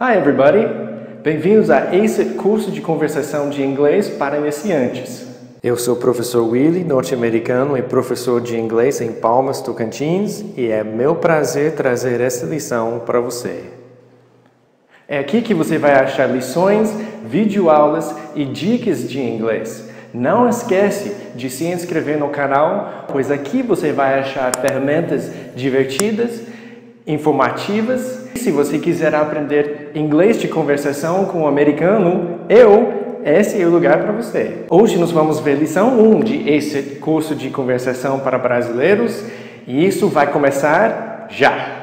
Hi everybody! Bem-vindos a ACIT Curso de Conversação de Inglês para Iniciantes. Eu sou o professor Willy, norte-americano e professor de inglês em Palmas, Tocantins, e é meu prazer trazer esta lição para você. É aqui que você vai achar lições, videoaulas e dicas de inglês. Não esquece de se inscrever no canal, pois aqui você vai achar ferramentas divertidas, informativas. Se você quiser aprender inglês de conversação com um americano, esse é o lugar para você. Hoje nós vamos ver lição 1 de ACIT, curso de conversação para brasileiros, e isso vai começar já!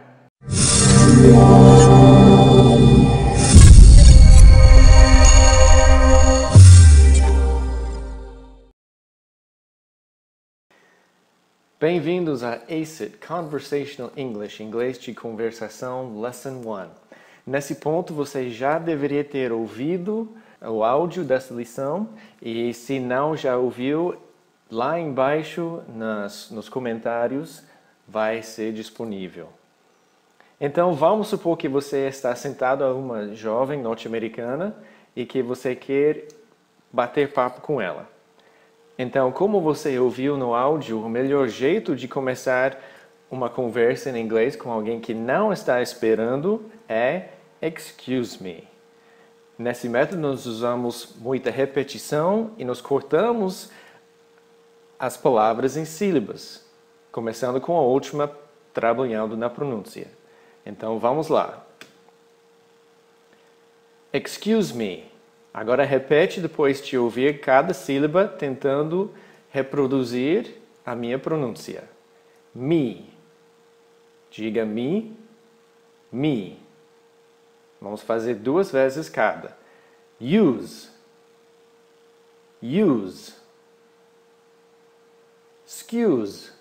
Bem-vindos a ACIT Conversational English, Inglês de Conversação, Lesson 1. Nesse ponto, você já deveria ter ouvido o áudio dessa lição e se não já ouviu, lá embaixo nos comentários vai ser disponível. Então, vamos supor que você está sentado a uma jovem norte-americana e que você quer bater papo com ela. Então, como você ouviu no áudio, o melhor jeito de começar uma conversa em inglês com alguém que não está esperando é excuse me. Nesse método, nós usamos muita repetição e nós cortamos as palavras em sílabas, começando com a última, trabalhando na pronúncia. Então, vamos lá. Excuse me. Agora repete depois de ouvir cada sílaba, tentando reproduzir a minha pronúncia. Me. Diga me, me. Vamos fazer 2 vezes cada. Use. Use. Excuse.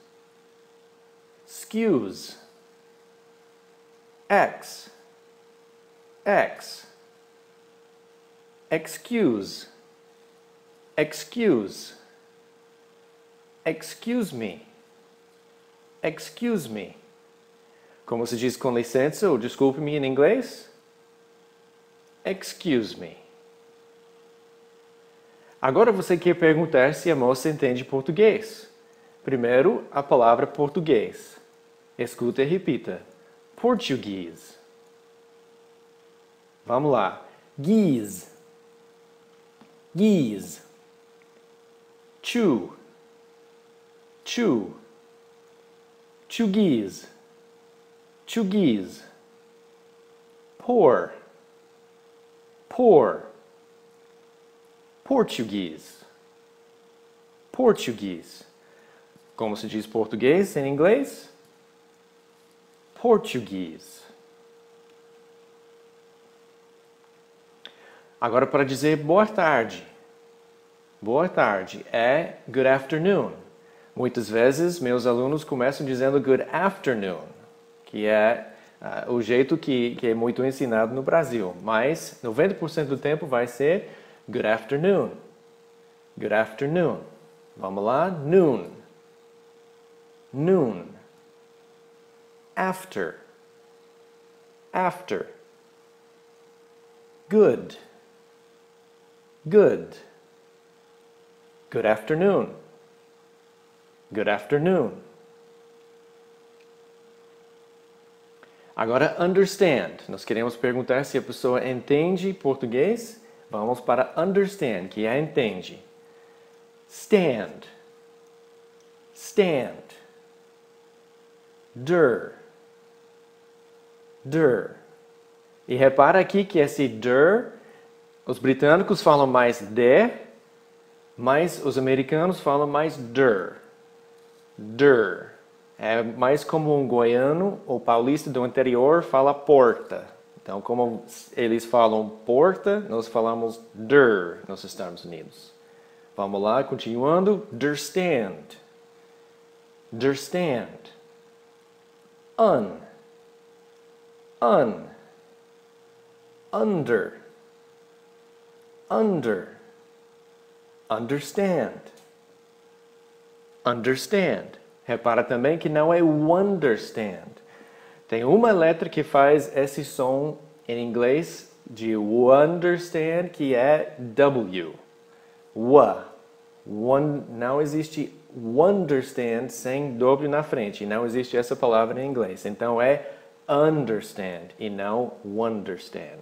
Excuse. X. X. Excuse. Excuse. Excuse me. Excuse me. Como se diz com licença ou desculpe-me em inglês? Excuse me. Agora você quer perguntar se a moça entende português. Primeiro, a palavra português. Escuta e repita. Portuguese. Vamos lá. Geese. Geese. Chew. Chew. Chewgeese. Chewgeese. Pour. Pour. Portuguese. Portuguese. Como se diz português em inglês? Portuguese. Agora, para dizer boa tarde. Boa tarde é good afternoon. Muitas vezes, meus alunos começam dizendo good afternoon, que é o jeito que é muito ensinado no Brasil. Mas 90% do tempo vai ser good afternoon. Good afternoon. Vamos lá? Noon. Noon. After. After. Good. Good. Good afternoon. Good afternoon. Agora, understand. Nós queremos perguntar se a pessoa entende português. Vamos para understand, que é entende. Stand. Stand. Der. Der. E repara aqui que esse der, os britânicos falam mais de, mas os americanos falam mais der. Der. É mais como um goiano ou paulista do interior fala porta. Então, como eles falam porta, nós falamos der nos Estados Unidos. Vamos lá, continuando. Understand. Understand. Un. Under. Under. Understand. Understand. Repara também que não é understand. Tem uma letra que faz esse som em inglês de understand, que é W. Não existe understand sem W na frente. Não existe essa palavra em inglês. Então é understand e não wonderstand.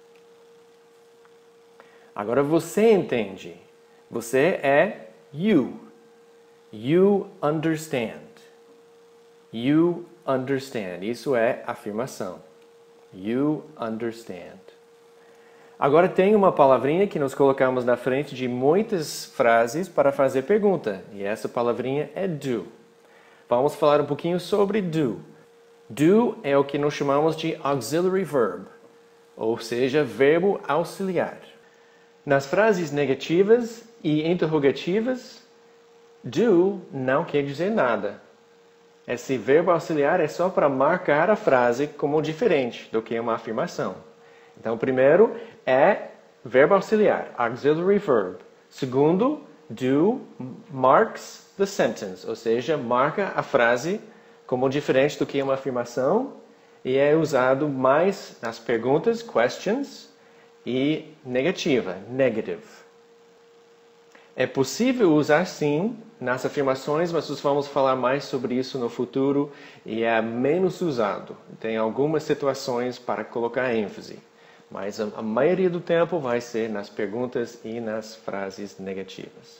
Agora você entende. Você é you. You understand. You understand. Isso é afirmação. You understand. Agora tem uma palavrinha que nós colocamos na frente de muitas frases para fazer pergunta. E essa palavrinha é do. Vamos falar um pouquinho sobre do. Do é o que nós chamamos de auxiliary verb, ou seja, verbo auxiliar. Nas frases negativas e interrogativas, do não quer dizer nada. Esse verbo auxiliar é só para marcar a frase como diferente do que uma afirmação. Então, primeiro é verbo auxiliar, auxiliary verb. Segundo, do marks the sentence, ou seja, marca a frase como diferente do que uma afirmação e é usado mais nas perguntas, questions, e negativa, negative. É possível usar sim nas afirmações, mas nós vamos falar mais sobre isso no futuro e é menos usado. Tem algumas situações para colocar ênfase, mas a maioria do tempo vai ser nas perguntas e nas frases negativas.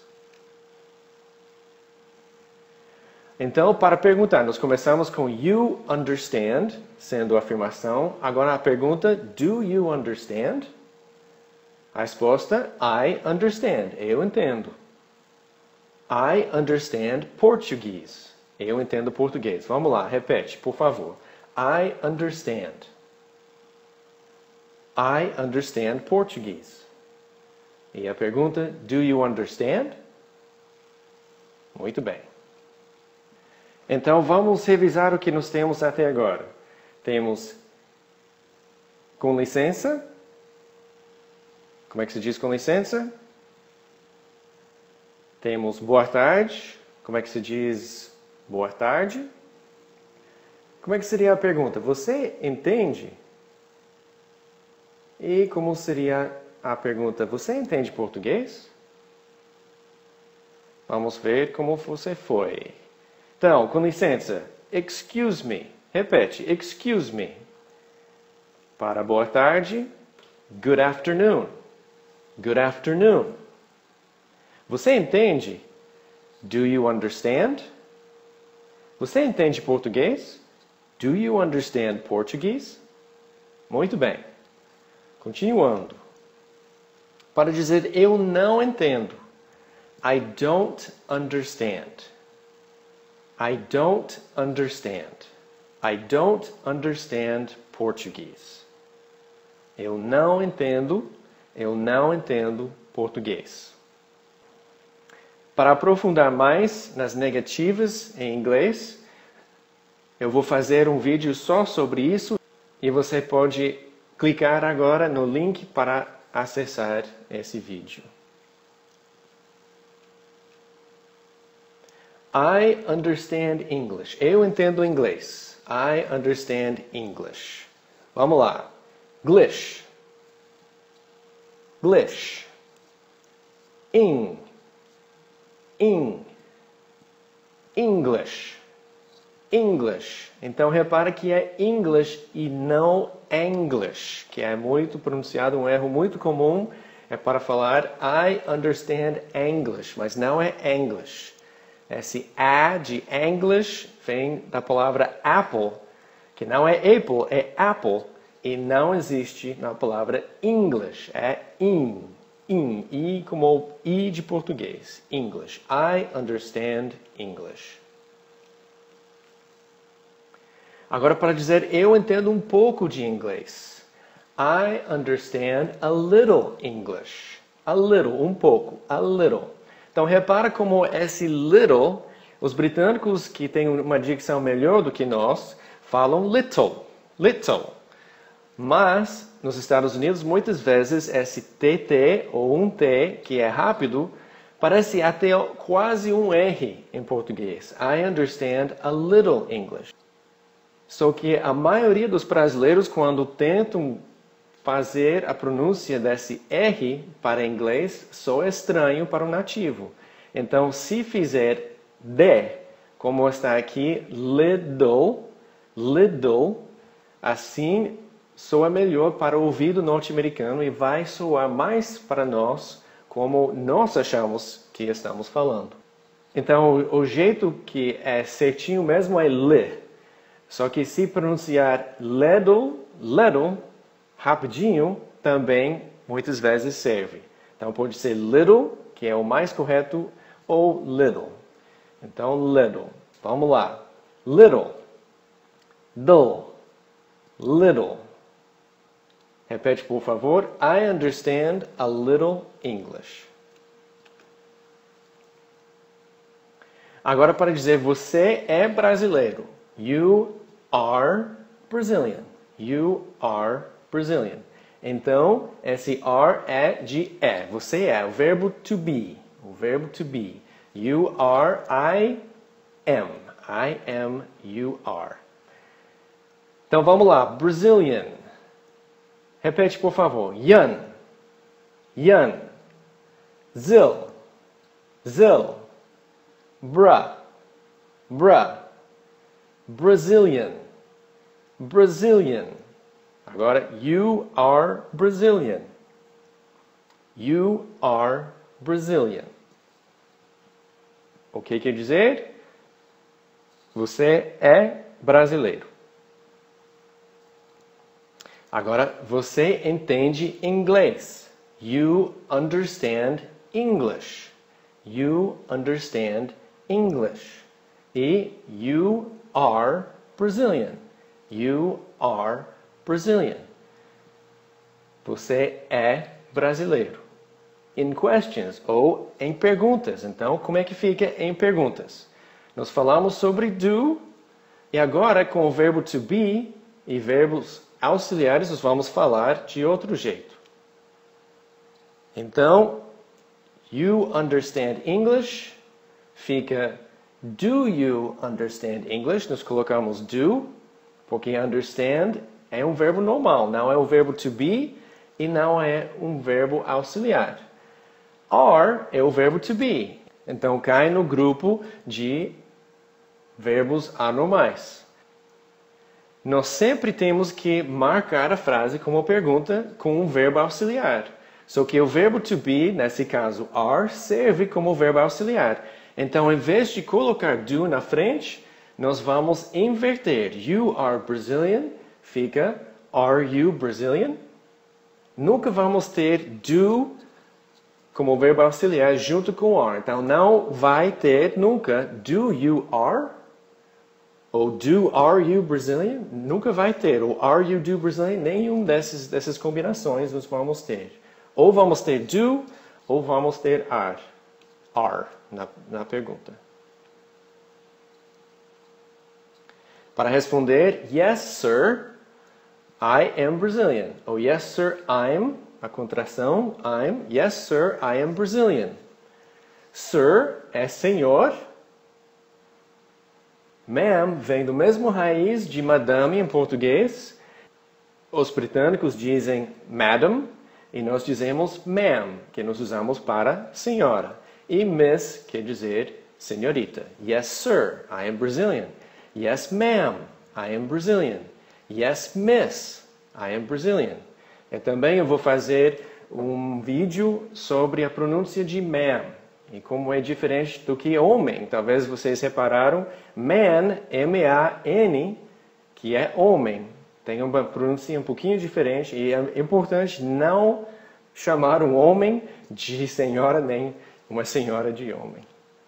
Então, para perguntar, nós começamos com you understand, sendo a afirmação. Agora a pergunta, do you understand? A resposta, I understand. Eu entendo. I understand Portuguese. Eu entendo português. Vamos lá, repete, por favor. I understand. I understand Portuguese. E a pergunta, do you understand? Muito bem. Então, vamos revisar o que nós temos até agora. Temos com licença. Como é que se diz com licença? Temos boa tarde. Como é que se diz boa tarde? Como é que seria a pergunta? Você entende? E como seria a pergunta? Você entende português? Vamos ver como você foi. Então, com licença. Excuse me. Repete. Excuse me. Para boa tarde. Good afternoon. Good afternoon. Você entende? Do you understand? Você entende português? Do you understand Portuguese? Muito bem. Continuando. Para dizer eu não entendo. I don't understand. I don't understand. I don't understand Portuguese. Eu não entendo português. Para aprofundar mais nas negativas em inglês, eu vou fazer um vídeo só sobre isso e você pode clicar agora no link para acessar esse vídeo. I understand English. Eu entendo inglês. I understand English. Vamos lá. Glish. Glish. In. English. English. Então repara que é English e não English, que é muito pronunciado, um erro muito comum é para falar I understand English, mas não é English. Esse A de English vem da palavra apple, que não é apple, é apple, e não existe na palavra English, é in, I como I de português, English. I understand English. Agora para dizer eu entendo um pouco de inglês. I understand a little English. A little, um pouco, a little. Então repara como esse little, os britânicos que têm uma dicção melhor do que nós, falam little, little. Mas nos Estados Unidos muitas vezes esse TT ou um T, que é rápido, parece até quase um R em português. I understand a little English. Só que a maioria dos brasileiros, quando tentam fazer a pronúncia desse R para inglês soa estranho para o nativo. Então, se fizer D, como está aqui, little, assim soa melhor para o ouvido norte-americano e vai soar mais para nós como nós achamos que estamos falando. Então, o jeito que é certinho mesmo é L. Só que se pronunciar little, rapidinho, também muitas vezes serve. Então, pode ser little, que é o mais correto, ou little. Então, little. Vamos lá. Little. Dull. Little. Repete, por favor. I understand a little English. Agora, para dizer você é brasileiro. You are Brazilian. You are Brazilian. Então, esse are é de é. Você é. O verbo to be. O verbo to be. You are, I am. I am, you are. Então, vamos lá. Brazilian. Repete, por favor. Yan. Yan. Zil. Zil. Bra. Bra. Brazilian. Brazilian. Agora, you are Brazilian. You are Brazilian. O que quer dizer? Você é brasileiro. Agora, você entende inglês. You understand English. You understand English. E you are Brazilian. You are Brazilian. Você é brasileiro. In questions, ou em perguntas. Então, como é que fica em perguntas? Nós falamos sobre do, e agora com o verbo to be e verbos auxiliares, nós vamos falar de outro jeito. Então, you understand English, fica do you understand English? Nós colocamos do, porque understand é um verbo normal, não é um verbo to be e não é um verbo auxiliar. Are é o verbo to be, então cai no grupo de verbos anormais. Nós sempre temos que marcar a frase como pergunta com um verbo auxiliar. Só que o verbo to be, nesse caso are, serve como verbo auxiliar. Então, em vez de colocar do na frente, nós vamos inverter. You are Brazilian, fica are you Brazilian? Nunca vamos ter do como verbo auxiliar junto com are. Então, não vai ter nunca do you are ou do are you Brazilian. Nunca vai ter. Ou are you do Brazilian. Nenhum dessas combinações nós vamos ter. Ou vamos ter do, ou vamos ter are. Are na pergunta. Para responder, yes, sir, I am Brazilian. Ou yes, sir, I'm, a contração, I'm, yes, sir, I am Brazilian. Sir é senhor. Ma'am vem do mesmo raiz de madame em português. Os britânicos dizem madam e nós dizemos ma'am, que nós usamos para senhora. E miss quer dizer senhorita. Yes, sir, I am Brazilian. Yes, ma'am, I am Brazilian. Yes, miss, I am Brazilian. E também eu vou fazer um vídeo sobre a pronúncia de ma'am e como é diferente do que homem. Talvez vocês repararam, man, M-A-N, que é homem. Tem uma pronúncia um pouquinho diferente e é importante não chamar um homem de senhora nem uma senhora de homem.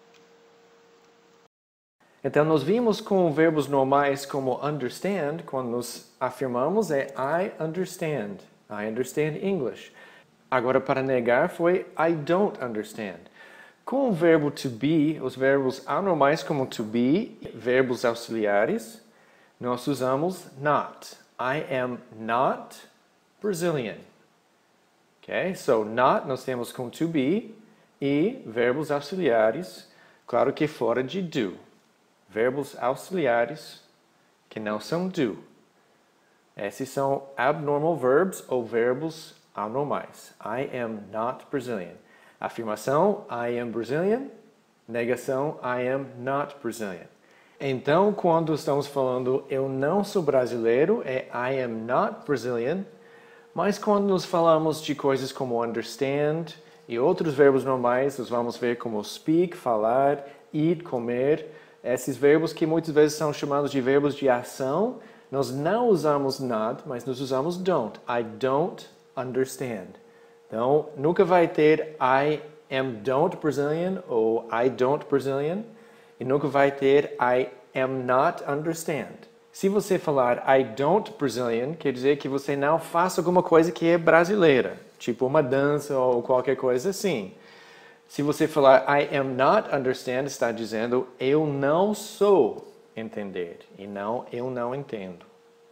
Então, nós vimos com verbos normais como understand, quando nos afirmamos é I understand. I understand English. Agora, para negar foi I don't understand. Com o verbo to be, os verbos anormais como to be, verbos auxiliares, nós usamos not. I am not Brazilian. Okay? So, not nós temos com to be e verbos auxiliares, claro que fora de do. Verbos auxiliares que não são do. Esses são abnormal verbs ou verbos anormais. I am not Brazilian. Afirmação, I am Brazilian. Negação, I am not Brazilian. Então, quando estamos falando eu não sou brasileiro, é I am not Brazilian. Mas quando nos falamos de coisas como understand e outros verbos normais, nós vamos ver como speak, falar, eat, comer. Esses verbos que muitas vezes são chamados de verbos de ação, nós não usamos not, mas nós usamos don't. I don't understand. Então, nunca vai ter I am don't Brazilian ou I don't Brazilian. E nunca vai ter I am not understand. Se você falar I don't Brazilian, quer dizer que você não faz alguma coisa que é brasileira. Tipo uma dança ou qualquer coisa assim. Se você falar I am not understand, está dizendo eu não sou entender. E não, eu não entendo.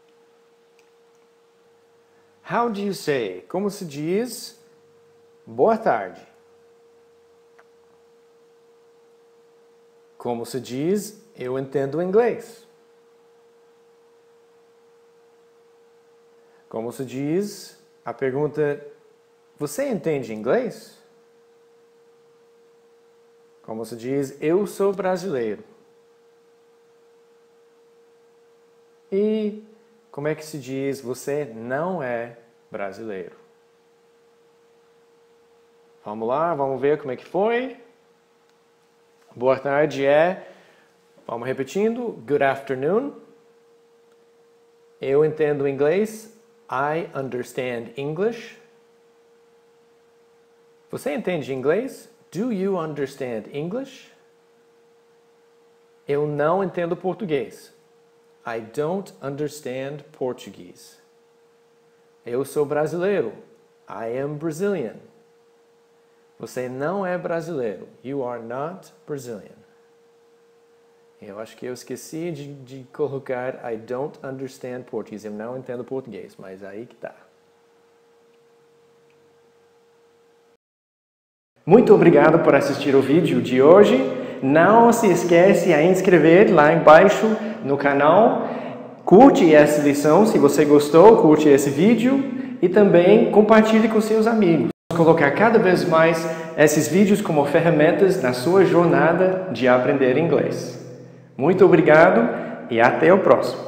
How do you say? Como se diz boa tarde? Como se diz eu entendo inglês? Como se diz a pergunta você entende inglês? Como se diz eu sou brasileiro? E como é que se diz você não é brasileiro? Vamos lá, vamos ver como é que foi. Boa tarde vamos repetindo, good afternoon. Eu entendo inglês, I understand English. Você entende inglês? Do you understand English? Eu não entendo português. I don't understand Portuguese. Eu sou brasileiro. I am Brazilian. Você não é brasileiro. You are not Brazilian. Eu acho que eu esqueci de colocar I don't understand Portuguese. Eu não entendo português, mas aí que tá. Muito obrigado por assistir o vídeo de hoje. Não se esquece de inscrever lá embaixo no canal. Curte essa lição se você gostou, curte esse vídeo e também compartilhe com seus amigos. Vamos colocar cada vez mais esses vídeos como ferramentas na sua jornada de aprender inglês. Muito obrigado e até o próximo.